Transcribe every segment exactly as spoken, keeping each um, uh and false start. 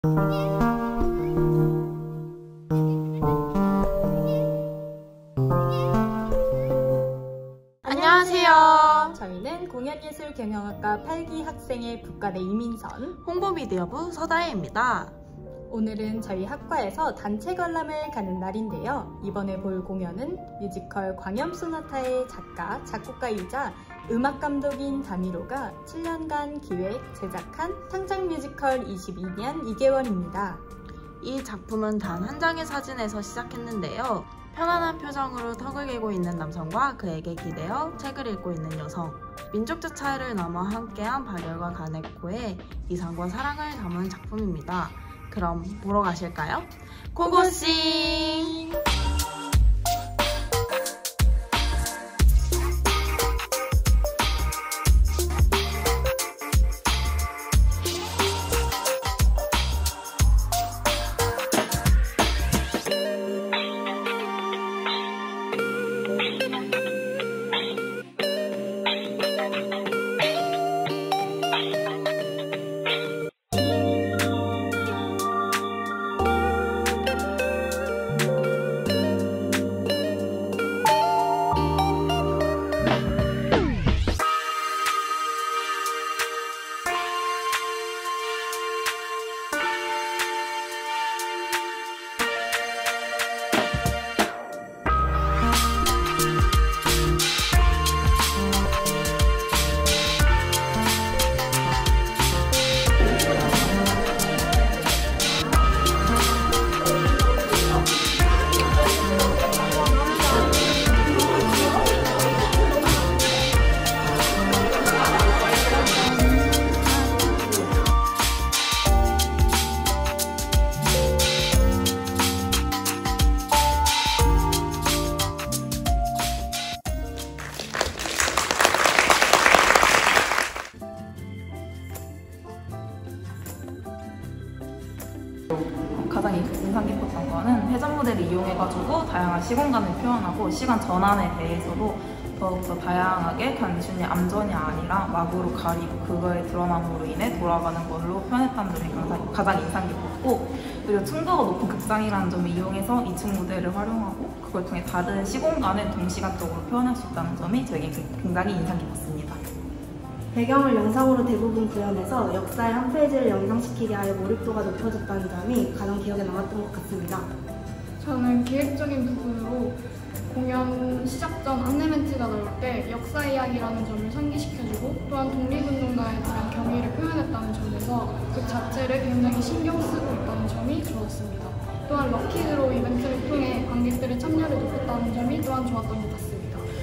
안녕하세요. 저희는 공연예술경영학과 팔 기 학생의 북가대 이민선, 홍보미디어부 서다혜입니다. 오늘은 저희 학과에서 단체 관람을 가는 날인데요. 이번에 볼 공연은 뮤지컬 광염소나타의 작가, 작곡가이자 음악감독인 다미로가 칠 년간 기획, 제작한 창작 뮤지컬 이십이 년 이 개월입니다. 이 작품은 단 한 장의 사진에서 시작했는데요. 편안한 표정으로 턱을 개고 있는 남성과 그에게 기대어 책을 읽고 있는 여성, 민족적 차이를 넘어 함께한 발열과 가네코의 이상과 사랑을 담은 작품입니다. 그럼 보러 가실까요? 고고싱! 가장 인상 깊었던 거는 회전 무대를 이용해가지고 다양한 시공간을 표현하고 시간 전환에 대해서도 더욱더 다양하게 단순히 암전이 아니라 막으로 가리고 그거의 드러남으로 인해 돌아가는 걸로 표현했다는 점이 가장, 가장 인상 깊었고, 그리고 층고가 높은 극장이라는 점을 이용해서 이 층 무대를 활용하고 그걸 통해 다른 시공간을 동시간적으로 표현할 수 있다는 점이 저에게 굉장히 인상 깊었습니다. 배경을 영상으로 대부분 구현해서 역사의 한 페이지를 연상시키게 하여 몰입도가 높아졌다는 점이 가장 기억에 남았던 것 같습니다. 저는 기획적인 부분으로 공연 시작 전 안내 멘트가 나올 때 역사 이야기라는 점을 상기시켜주고, 또한 독립운동가에 대한 경의를 표현했다는 점에서 그 자체를 굉장히 신경 쓰고 있다는 점이 좋았습니다. 또한 럭키드로 이벤트를 통해 관객들의 참여를 높였다는 점이 또한 좋았던 것 같습니다.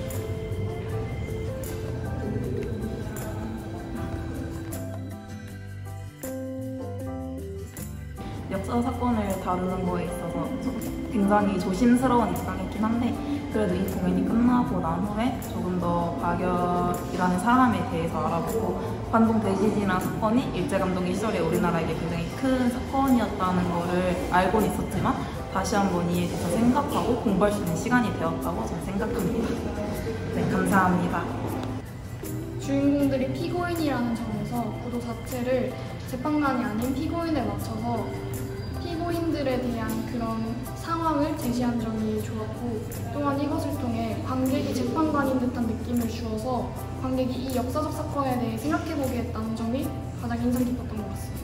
역사 사건을 다루는 거에 있어서 굉장히 조심스러운 입장이긴 한데, 그래도 이 공연이 끝나고 난 후에 조금 더 박열이라는 사람에 대해서 알아보고, 관동 대지진이라는 사건이 일제감독의 시절에 우리나라에게 굉장히 큰 사건이었다는 거를 알고는 있었지만 다시 한번 이에 대해서 생각하고 공부할 수 있는 시간이 되었다고 저는 생각합니다. 네, 감사합니다. 주인공들이 피고인이라는 점에서 구도 자체를 재판관이 아닌 피고인에 맞춰서 피고인들에 대한 그런 상황을 제시한 점이 좋았고, 또한 이것을 통해 관객이 재판관인 듯한 느낌을 주어서 관객이 이 역사적 사건에 대해 생각해보게 했다는 점이 가장 인상 깊었던 것 같습니다.